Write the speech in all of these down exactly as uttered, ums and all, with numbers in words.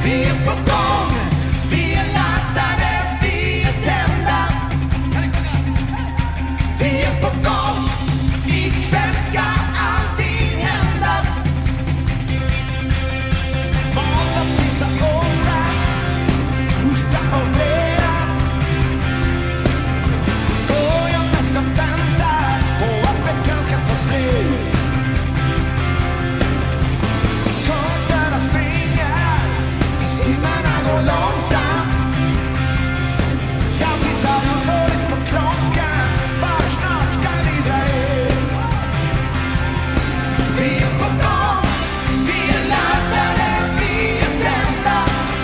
Vi är på gång, vi är laddade, vi är tända. Vi är på gång, ikväll ska allting hända. Måndag, tisdag, onsdag, torsdag och fredag. Och jag nästan väntar på att veckan ska ta slut. Sekunderna springer, tills timmarna går långsamt. Jag tittar otåligt på klockan, för snart ska vi dra ut. Vi är på gång, vi är laddade, vi är tända.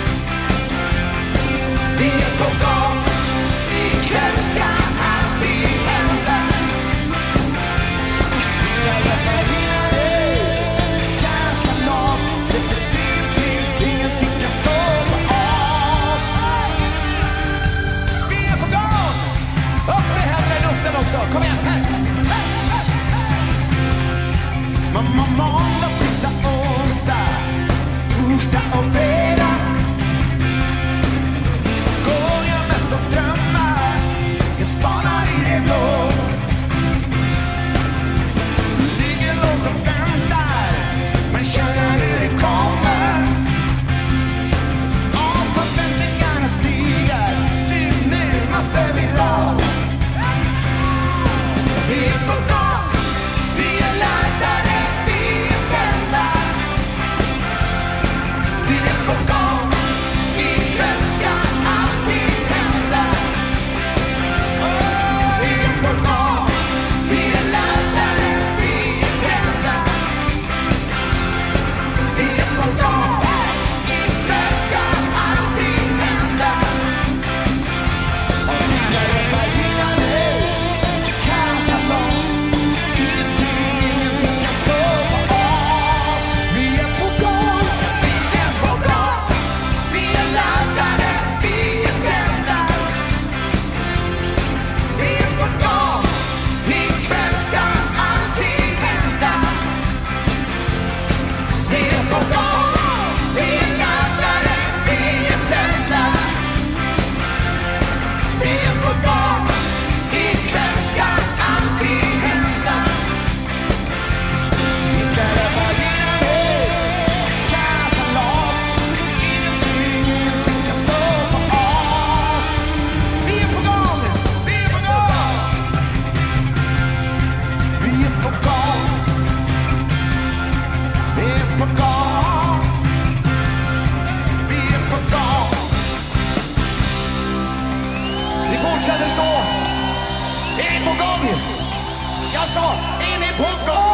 Vi är på gång, ikväll ska allting hända. Vi ska reparera ut, kasta loss, det är för sent till, ingenting kan stoppa oss. Vi är på gång! Upp med händerna i luften också, kom igen, här! Mamma, måndag, tisdag, onsdag, torsdag och fredag. Går jag mest och drömmar, jag spanar i det blå. Ligger långt och väntar, men känner hur det kommer. Och förväntningarna stiger, du nu måste vi dra. Vi är på gång, vi är laddade, vi är tända. Vi är på gång, ikväll ska allting hända. Vi är på gång, vi är laddade, vi är tända. Vi är på gång, ikväll ska allting hända. Och vi ska reparera ut, kasta loss, ingenting, ingenting kan stoppa oss. Vi är på gång, vi är på gång, vi är laddade, vi är tända. Vi är på gång, ikväll ska allting hända. Vi är på gång, vi är laddade, vi är tända. Vi är på gång, ikväll ska allting hända. Vi ska reparera ut, kasta loss, ingenting, ingenting kan stoppa oss. Vi är på gång, vi är på gång. Vi är på gång, vi är på gång. Vi är på gång. Vi fortsätter stå. Är ni på gång? Jag sa, är ni på gång?